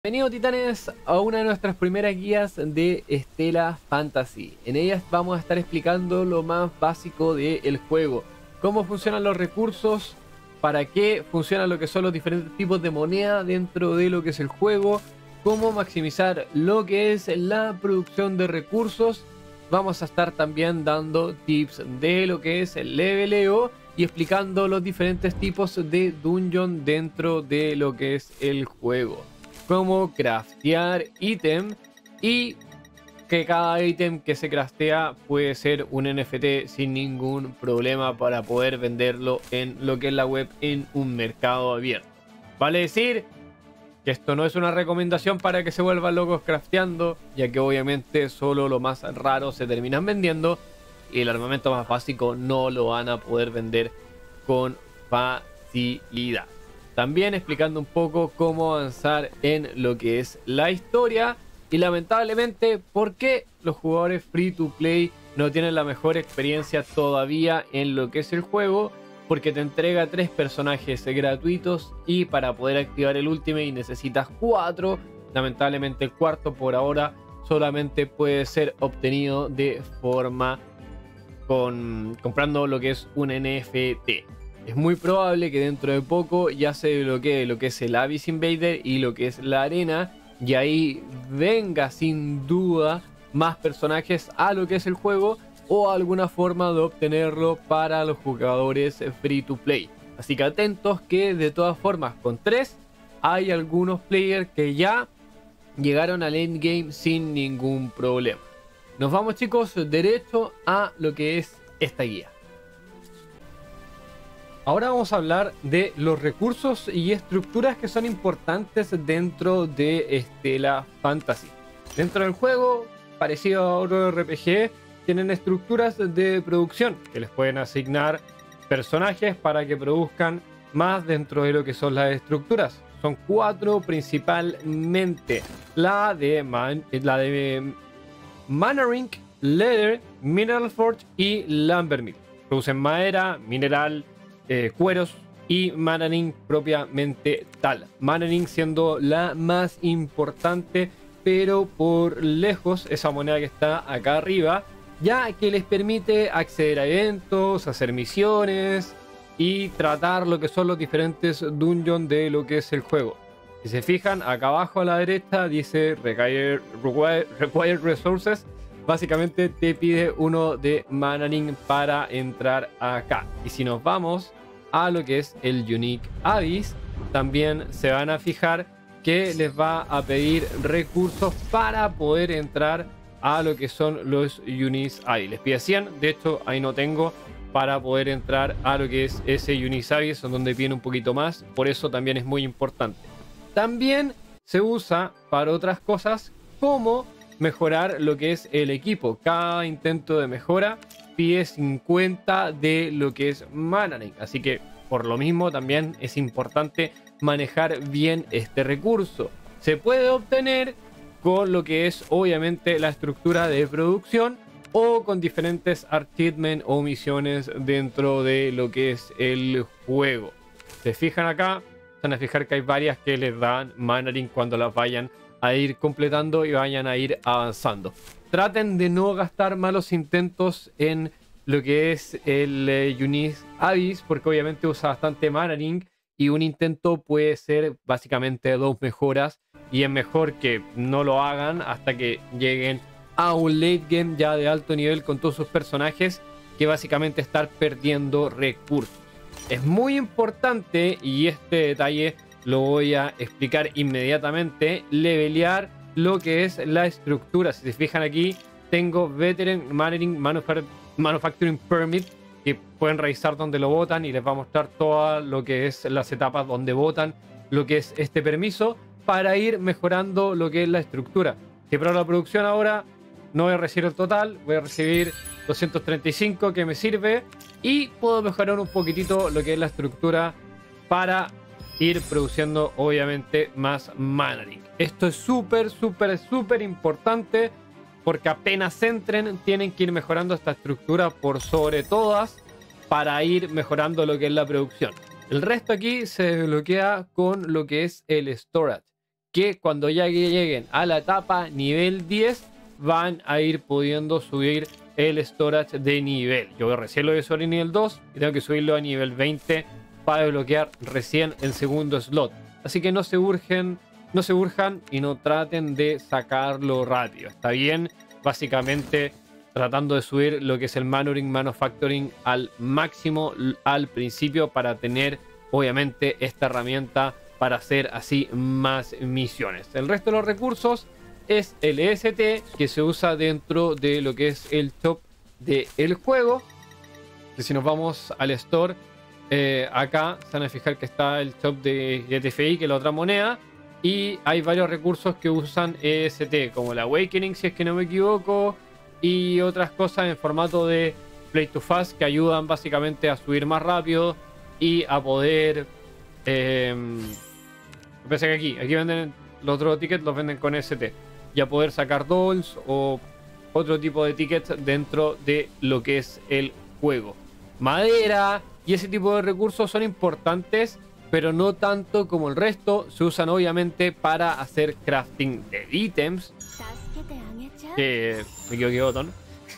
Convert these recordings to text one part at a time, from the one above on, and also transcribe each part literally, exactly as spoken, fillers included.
Bienvenidos titanes a una de nuestras primeras guías de Stella Fantasy. En ellas vamos a estar explicando lo más básico del juego, cómo funcionan los recursos, para qué funcionan lo que son los diferentes tipos de moneda dentro de lo que es el juego, cómo maximizar lo que es la producción de recursos. Vamos a estar también dando tips de lo que es el leveleo y explicando los diferentes tipos de dungeon dentro de lo que es el juego, cómo craftear ítem y que cada ítem que se craftea puede ser un N F T sin ningún problema para poder venderlo en lo que es la web en un mercado abierto. Vale decir que esto no es una recomendación para que se vuelvan locos crafteando, ya que obviamente solo lo más raro se terminan vendiendo y el armamento más básico no lo van a poder vender con facilidad. También explicando un poco cómo avanzar en lo que es la historia y lamentablemente por qué los jugadores free to play no tienen la mejor experiencia todavía en lo que es el juego, porque te entrega tres personajes gratuitos y para poder activar el Ultimate necesitas cuatro. Lamentablemente el cuarto por ahora solamente puede ser obtenido de forma con comprando lo que es un N F T. Es muy probable que dentro de poco ya se desbloquee lo que es el Abyss Invader y lo que es la arena, y ahí venga sin duda más personajes a lo que es el juego o alguna forma de obtenerlo para los jugadores free to play. Así que atentos, que de todas formas con tres hay algunos players que ya llegaron al endgame sin ningún problema. Nos vamos, chicos, derecho a lo que es esta guía. Ahora vamos a hablar de los recursos y estructuras que son importantes dentro de Stella Fantasy. Dentro del juego, parecido a otro R P G, tienen estructuras de producción que les pueden asignar personajes para que produzcan más dentro de lo que son las estructuras. Son cuatro principalmente: la de, man, la de Manarink, Leather, Mineral Forge y Lumbermill. Producen madera, mineral, Eh, cueros y Manarink propiamente tal. Manarink siendo la más importante, pero por lejos esa moneda que está acá arriba, ya que les permite acceder a eventos, hacer misiones y tratar lo que son los diferentes dungeons de lo que es el juego. Si se fijan, acá abajo a la derecha dice Require, require, require Resources. Básicamente te pide uno de Manarink para entrar acá. Y si nos vamos a lo que es el Unique Abyss, también se van a fijar que les va a pedir recursos para poder entrar a lo que son los Unique Abyss. Les pide cien, de hecho ahí no tengo para poder entrar a lo que es ese Unique Abyss, donde piden un poquito más, por eso también es muy importante. También se usa para otras cosas como mejorar lo que es el equipo. Cada intento de mejora pide cincuenta de lo que es Manarink, así que por lo mismo también es importante manejar bien este recurso. Se puede obtener con lo que es obviamente la estructura de producción o con diferentes achievements o misiones dentro de lo que es el juego. Se fijan acá, se van a fijar que hay varias que les dan Manarink cuando las vayan a ir completando y vayan a ir avanzando. Traten de no gastar malos intentos en lo que es el eh, Unique Abyss, porque obviamente usa bastante Manarink y un intento puede ser básicamente dos mejoras, y es mejor que no lo hagan hasta que lleguen a un late game ya de alto nivel con todos sus personajes, que básicamente estar perdiendo recursos. Es muy importante, y este detalle lo voy a explicar inmediatamente, levelear lo que es la estructura. Si se fijan aquí, tengo Veteran Manarink Manufacturing Permit, que pueden revisar donde lo botan y les va a mostrar todo lo que es las etapas donde botan lo que es este permiso para ir mejorando lo que es la estructura. Si para la producción ahora no voy a recibir el total, voy a recibir doscientos treinta y cinco, que me sirve, y puedo mejorar un poquitito lo que es la estructura para ir produciendo obviamente más Manarink. Esto es súper, súper, súper importante, porque apenas entren tienen que ir mejorando esta estructura por sobre todas para ir mejorando lo que es la producción. El resto aquí se desbloquea con lo que es el storage, que cuando ya lleguen a la etapa nivel diez van a ir pudiendo subir el storage de nivel. Yo recién lo he subido a nivel dos y tengo que subirlo a nivel veinte para desbloquear recién el segundo slot. Así que no se urgen, no se urjan y no traten de sacarlo rápido. Está bien, básicamente tratando de subir lo que es el Manuring Manufacturing al máximo al principio para tener obviamente esta herramienta para hacer así más misiones. El resto de los recursos es el E S T que se usa dentro de lo que es el shop del juego. Que si nos vamos al store, eh, acá se van a fijar que está el shop de G T F I, que es la otra moneda. Y hay varios recursos que usan E S T, como el Awakening, si es que no me equivoco, y otras cosas en formato de Play to Fast que ayudan básicamente a subir más rápido y a poder... Eh, pensé que aquí, aquí venden los otros tickets, los venden con E S T. Y a poder sacar dolls o otro tipo de tickets dentro de lo que es el juego. Madera y ese tipo de recursos son importantes, pero no tanto como el resto. Se usan obviamente para hacer crafting de ítems. Que me equivoqué botón.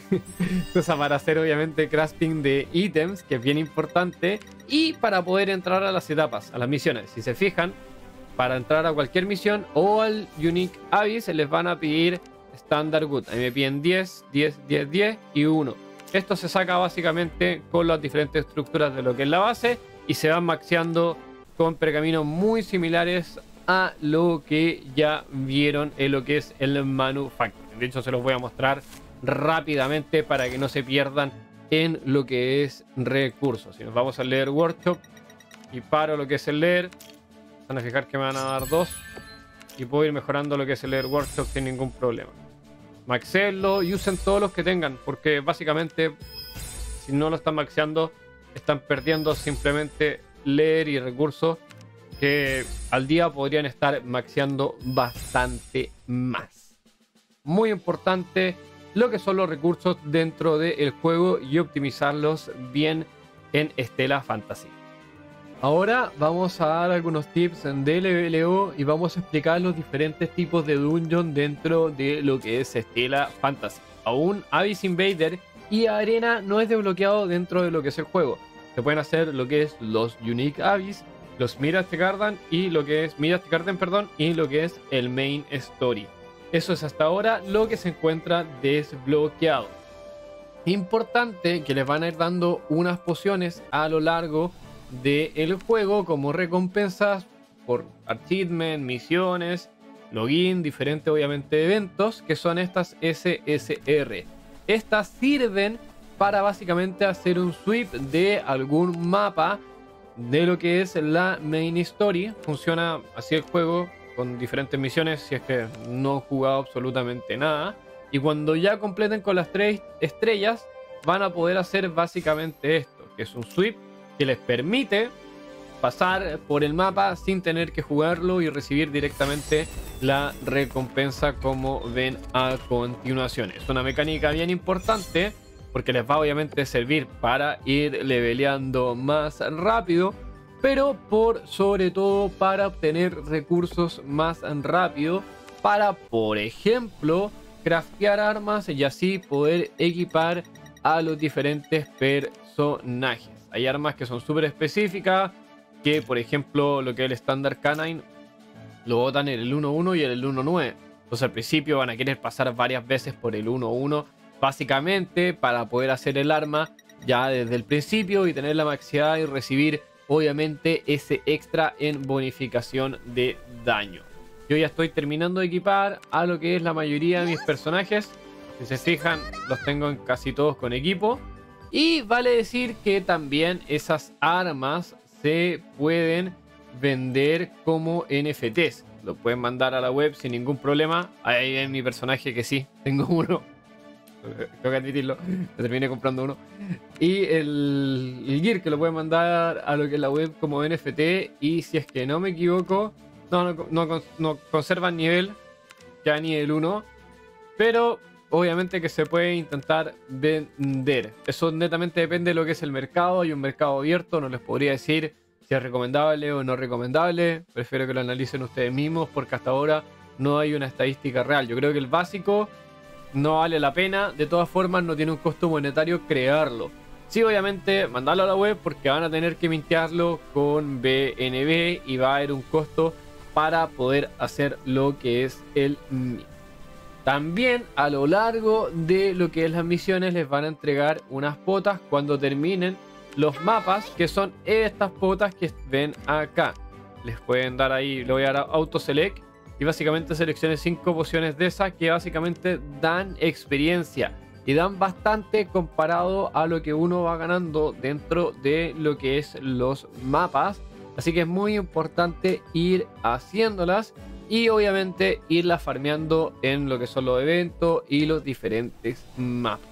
Se usa para hacer obviamente crafting de ítems, que es bien importante. Y para poder entrar a las etapas, a las misiones. Si se fijan, para entrar a cualquier misión o al Unique Abyss les van a pedir Standard Good. Ahí me piden diez, diez, diez, diez y uno. Esto se saca básicamente con las diferentes estructuras de lo que es la base y se van maxeando con pergaminos muy similares a lo que ya vieron en lo que es el Manufacturing. De hecho, se los voy a mostrar rápidamente para que no se pierdan en lo que es recursos. Si nos vamos a leer Workshop y paro lo que es el leer, van a fijar que me van a dar dos y puedo ir mejorando lo que es el leer Workshop sin ningún problema. Maxenlo y usen todos los que tengan, porque básicamente si no lo están maxeando están perdiendo simplemente leer y recursos que al día podrían estar maxeando bastante más. Muy importante lo que son los recursos dentro del juego y optimizarlos bien en Stella Fantasy. Ahora vamos a dar algunos tips de leveleo y vamos a explicar los diferentes tipos de dungeon dentro de lo que es Stella Fantasy. Aún Abyss Invader y Arena no es desbloqueado dentro de lo que es el juego. Se pueden hacer lo que es los Unique Abyss, los Mirage Garden y lo que es Mirage Garden, perdón, y lo que es el Main Story. Eso es hasta ahora lo que se encuentra desbloqueado. Importante que les van a ir dando unas pociones a lo largo del juego como recompensas por achievement, misiones, login, diferentes obviamente eventos, que son estas S S R. Estas sirven para básicamente hacer un sweep de algún mapa de lo que es la main story. Funciona así el juego con diferentes misiones si es que no he jugado absolutamente nada. Y cuando ya completen con las tres estrellas van a poder hacer básicamente esto, que es un sweep que les permite pasar por el mapa sin tener que jugarlo y recibir directamente la recompensa como ven a continuación. Es una mecánica bien importante porque les va obviamente a servir para ir leveleando más rápido, pero por sobre todo para obtener recursos más rápido para, por ejemplo, craftear armas y así poder equipar a los diferentes personajes. Hay armas que son súper específicas, que por ejemplo lo que es el Standard Canine lo botan en el uno uno y en el uno nueve. Entonces al principio van a querer pasar varias veces por el uno uno, básicamente para poder hacer el arma ya desde el principio y tenerla maxiada y recibir obviamente ese extra en bonificación de daño. Yo ya estoy terminando de equipar a lo que es la mayoría de mis personajes. Si se fijan, los tengo en casi todos con equipo. Y vale decir que también esas armas se pueden vender como N F Ts. Lo pueden mandar a la web sin ningún problema. Ahí ven mi personaje que sí, tengo uno. Tengo que admitirlo, me terminé comprando uno. Y el, el gear que lo pueden mandar a lo que es la web como N F T. Y si es que no me equivoco, no, no, no, no conservan nivel, ya nivel uno. Pero obviamente que se puede intentar vender. Eso netamente depende de lo que es el mercado. Hay un mercado abierto, no les podría decir Si es recomendable o no recomendable, prefiero que lo analicen ustedes mismos porque hasta ahora no hay una estadística real. Yo creo que el básico no vale la pena, de todas formas no tiene un costo monetario crearlo. Sí, obviamente mandarlo a la web porque van a tener que mintearlo con B N B y va a haber un costo para poder hacer lo que es el mint. También a lo largo de lo que es las misiones les van a entregar unas potas cuando terminen los mapas, que son estas potas que ven acá. Les pueden dar ahí, le voy a dar a Auto Select y básicamente selecciones cinco pociones de esas que básicamente dan experiencia y dan bastante comparado a lo que uno va ganando dentro de lo que es los mapas. Así que es muy importante ir haciéndolas y obviamente irlas farmeando en lo que son los eventos y los diferentes mapas.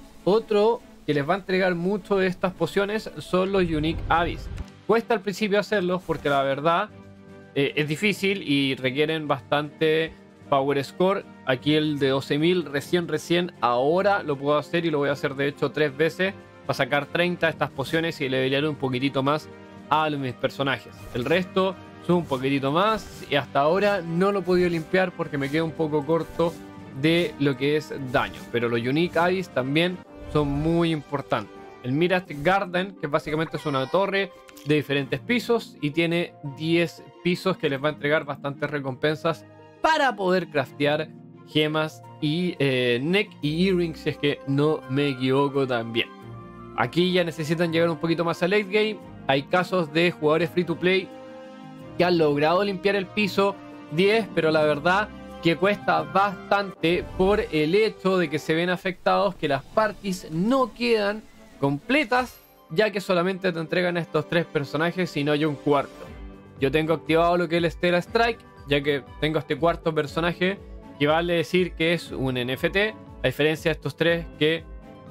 Otro que les va a entregar mucho de estas pociones son los Unique Abyss. Cuesta al principio hacerlos porque la verdad eh, es difícil y requieren bastante Power Score. Aquí el de doce mil recién recién ahora lo puedo hacer y lo voy a hacer de hecho tres veces para sacar treinta de estas pociones y levelear un poquitito más a mis personajes. El resto son un poquitito más y hasta ahora no lo he podido limpiar porque me queda un poco corto de lo que es daño. Pero los Unique Abyss también son muy importantes. El Mirage Garden, que básicamente es una torre de diferentes pisos y tiene diez pisos que les va a entregar bastantes recompensas para poder craftear gemas y eh, neck y earrings, si es que no me equivoco también. Aquí ya necesitan llegar un poquito más a late game. Hay casos de jugadores free to play que han logrado limpiar el piso diez, pero la verdad que cuesta bastante por el hecho de que se ven afectados que las parties no quedan completas, ya que solamente te entregan estos tres personajes y no hay un cuarto. Yo tengo activado lo que es el Stellar Strike, ya que tengo este cuarto personaje que vale decir que es un N F T, a diferencia de estos tres que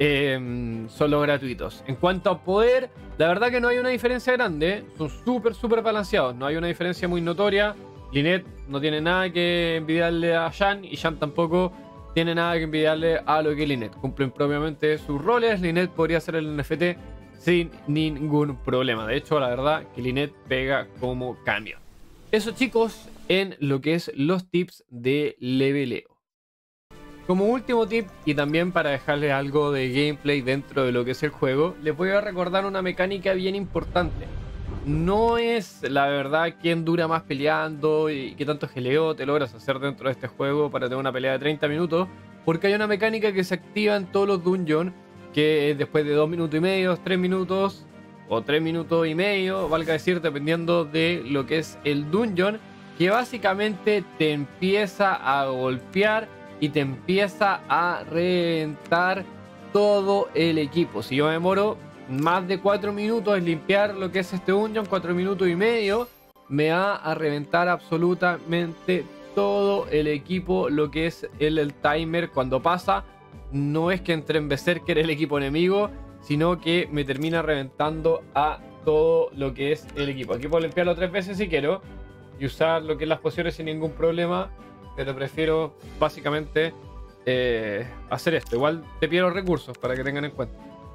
eh, son los gratuitos. En cuanto a poder, la verdad que no hay una diferencia grande, ¿eh? Son súper súper balanceados, no hay una diferencia muy notoria. Lynette no tiene nada que envidiarle a Shan y Shan tampoco tiene nada que envidiarle a lo que es Lynette. Cumplen propiamente sus roles. Lynette podría ser el N F T sin ningún problema. De hecho, la verdad que Lynette pega como cambio. Eso, chicos, en lo que es los tips de leveleo. Como último tip y también para dejarles algo de gameplay dentro de lo que es el juego, les voy a recordar una mecánica bien importante. No es la verdad quién dura más peleando y qué tanto geleo te logras hacer dentro de este juego para tener una pelea de treinta minutos, porque hay una mecánica que se activa en todos los dungeons, que es después de dos minutos y medio, tres minutos o tres minutos y medio, valga decir, dependiendo de lo que es el dungeon, que básicamente te empieza a golpear y te empieza a reventar todo el equipo. Si yo me demoro más de cuatro minutos en limpiar lo que es este dungeon, cuatro minutos y medio, me va a reventar absolutamente todo el equipo, lo que es el, el timer cuando pasa. No es que entre en Berserker el equipo enemigo, sino que me termina reventando a todo lo que es el equipo. Aquí puedo limpiarlo tres veces si quiero y usar lo que es las pociones sin ningún problema, pero prefiero básicamente eh, hacer esto. Igual te pido los recursos para que tengan en cuenta.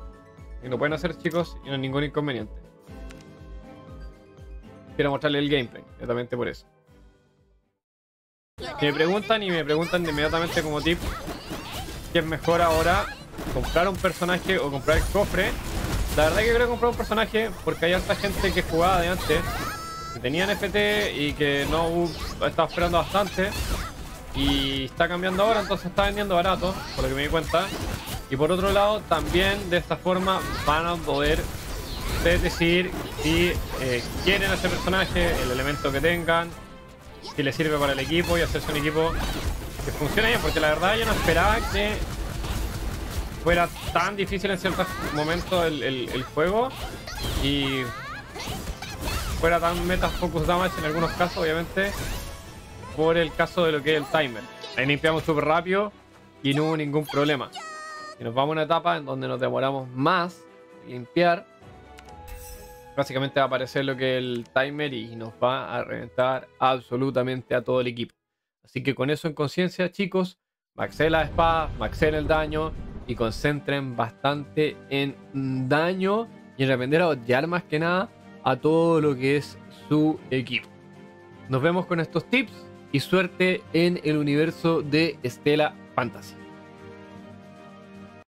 Y lo pueden hacer, chicos, y no hay ningún inconveniente. Quiero mostrarles el gameplay, netamente por eso. Y me preguntan y me preguntan de inmediatamente como tip ¿qué es mejor ahora? ¿Comprar un personaje o comprar el cofre? La verdad que creo comprar un personaje porque hay harta gente que jugaba de antes, que tenía N F T y que no uh, estaba esperando bastante y está cambiando ahora, entonces está vendiendo barato, por lo que me di cuenta. Y por otro lado, también de esta forma van a poder ustedes decidir si eh, quieren a ese personaje, el elemento que tengan, si les sirve para el equipo y hacerse un equipo que funcione bien, porque la verdad yo no esperaba que fuera tan difícil en ciertos momentos el, el, el juego y fuera tan meta focus damage en algunos casos, obviamente, por el caso de lo que es el timer. Ahí limpiamos súper rápido y no hubo ningún problema. Y nos vamos a una etapa en donde nos demoramos más en limpiar. Básicamente va a aparecer lo que es el timer y nos va a reventar absolutamente a todo el equipo. Así que con eso en conciencia, chicos, maxeen las espadas, maxeen el daño y concentren bastante en daño y en repender a odiar más que nada a todo lo que es su equipo. Nos vemos con estos tips y suerte en el universo de Stella Fantasy.